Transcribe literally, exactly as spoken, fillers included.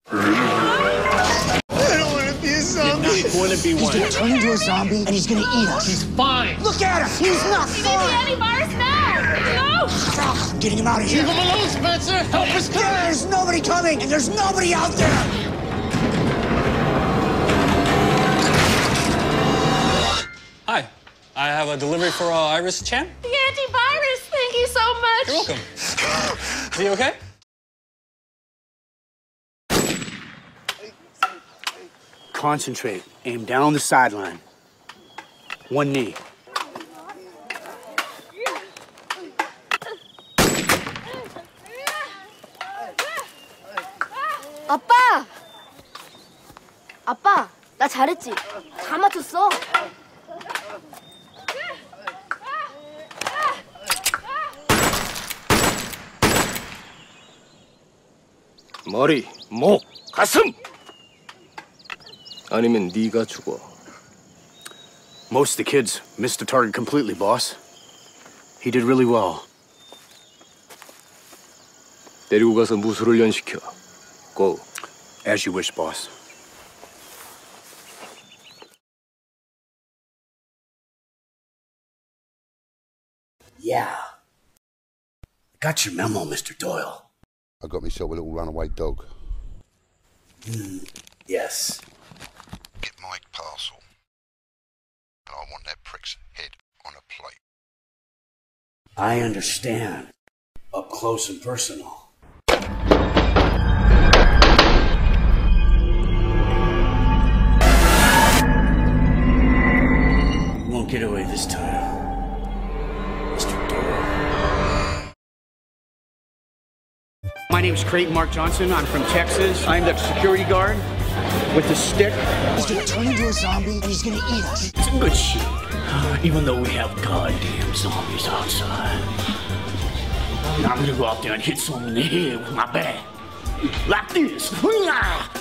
I don't want to be a zombie. You're not going to be one. He's gonna turn into a zombie and he's gonna eat us. He's fine. Look at him. He's not We fine. need the antivirus now. No. Ah, getting him out of here. Leave him alone, Spencer. Help us come. There's nobody coming, and there's nobody out there. Hi, I have a delivery for uh, Iris Chan. The antivirus. Thank you so much. You're welcome. Is he okay? Concentrate. Aim down the sideline. One knee. 아빠! 아빠, 나 잘했지? 다 맞췄어. 머리, 목, 가슴! 아니면 네가 죽어. Most of the kids missed the target completely, boss. He did really well. 데리고 가서 무술을 연시켜. Go. As you wish, boss. Yeah. Got your memo, Mister Doyle. I got myself a little runaway dog. Mm, yes. Get Mike parcel. And I want that prick's head on a plate. I understand. Up close and personal. Won't get away this time, Mister Doyle. My name's Creighton Mark Johnson. I'm from Texas. I'm the security guard with the stick. He's gonna turn into a zombie and he's gonna eat us. It's a good shoot, even though we have goddamn zombies outside. Now I'm gonna go out there and hit someone in the head with my bat. Like this.